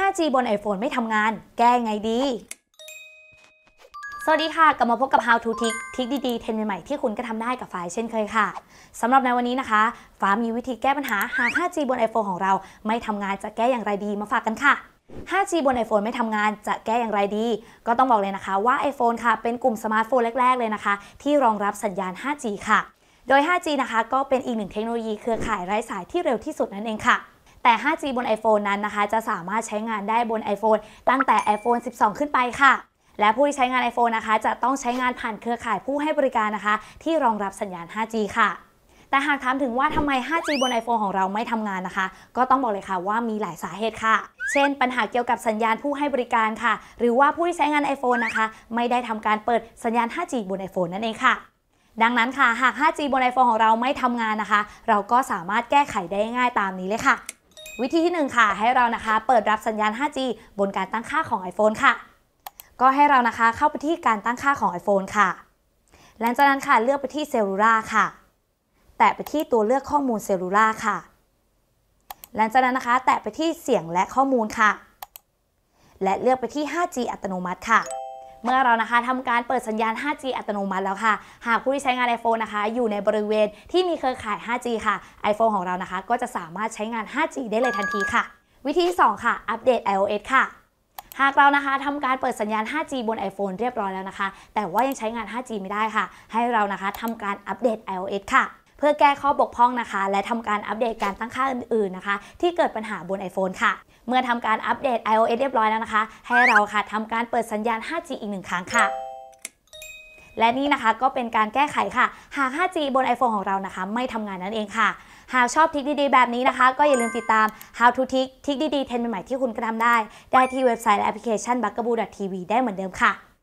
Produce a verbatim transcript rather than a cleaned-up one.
าจี บน iPhone ไม่ทำงานแก้ไงดีสวัสดีค่ะกลับมาพบกับ How to Tick ทิกดีๆเทรนด์ใหม่ๆที่คุณก็ทำได้กับฟ้าเช่นเคยค่ะสำหรับในวันนี้นะคะฟ้ามีวิธีแก้ปัญหาหาก ห้าจี บน iPhone ของเราไม่ทำงานจะแก้อย่างไรดีมาฝากกันค่ะ ห้าจี บน iPhone ไม่ทำงานจะแก้อย่างไรดีก็ต้องบอกเลยนะคะว่า iPhone ค่ะเป็นกลุ่มสมาร์ทโฟนแรกๆเลยนะคะที่รองรับสัญญาณ ห้าจี ค่ะโดย ห้าจี นะคะก็เป็นอีกหนึ่งเทคโนโลยีเครือข่ายไร้สายที่เร็วที่สุดนั่นเองค่ะแต่ ห้าจี บน iPhone นั้นนะคะจะสามารถใช้งานได้บน iPhone ตั้งแต่ iPhone สิบสอง ขึ้นไปค่ะและผู้ที่ใช้งาน iPhone นะคะจะต้องใช้งานผ่านเครือข่ายผู้ให้บริการนะคะที่รองรับสัญญาณ ห้าจี ค่ะแต่หากถามถึงว่าทำไม ห้าจี บน iPhone ของเราไม่ทำงานนะคะก็ต้องบอกเลยค่ะว่ามีหลายสาเหตุค่ะเช่นปัญหาเกี่ยวกับสัญญาณผู้ให้บริการค่ะหรือว่าผู้ที่ใช้งาน iPhone นะคะไม่ได้ทำการเปิดสัญญาณ ห้าจี บน iPhone นั่นเองค่ะดังนั้นค่ะหาก ห้าจี บน iPhone ของเราไม่ทำงานนะคะเราก็สามารถแก้ไขได้ง่ายตามนี้เลยค่ะวิธีที่หนึ่งค่ะให้เรานะคะเปิดรับสัญญาณ ห้าจี บนการตั้งค่าของ iPhone ค่ะก็ให้เรานะคะเข้าไปที่การตั้งค่าของ iPhone ค่ะหลังจากนั้นค่ะเลือกไปที่เซลลูล่าค่ะแตะไปที่ตัวเลือกข้อมูลเซลลูล่าค่ะหลังจากนั้นนะคะแตะไปที่เสียงและข้อมูลค่ะและเลือกไปที่ ห้าจี อัตโนมัติค่ะเมื่อเรานะคะทำการเปิดสัญญาณ ห้าจี อัตโนมัติแล้วค่ะหากผู้ที่ใช้งาน iPhone นะคะอยู่ในบริเวณที่มีเครือข่าย ห้าจี ค่ะ iPhone ของเรานะคะก็จะสามารถใช้งาน ห้าจี ได้เลยทันทีค่ะวิธีที่สองค่ะอัปเดต iOS ค่ะหากเรานะคะทำการเปิดสัญญาณ ห้าจี บน iPhone เรียบร้อยแล้วนะคะแต่ว่ายังใช้งาน ห้าจี ไม่ได้ค่ะให้เรานะคะทำการอัปเดต iOS ค่ะเพื่อแก้ข้อบกพร่องนะคะและทำการอัปเดตการตั้งค่าอื่นๆนะคะที่เกิดปัญหาบน iPhone ค่ะเมื่อทำการอัปเดต iOS เรียบร้อยแล้วนะคะให้เราค่ะทำการเปิดสัญญาณ ห้าจี อีกหนึ่งครั้งค่ะและนี่นะคะก็เป็นการแก้ไขค่ะหาก ห้าจี บน iPhone ของเรานะคะไม่ทำงานนั่นเองค่ะหากชอบทริคดีๆแบบนี้นะคะก็อย่าลืมติดตาม How to Tick ทริคดีๆเทรนด์ใหม่ๆที่คุณกระทำได้ได้ที่เว็บไซต์และแอปพลิเคชัน บักกะบู ดอท ที วี ได้เหมือนเดิมค่ะ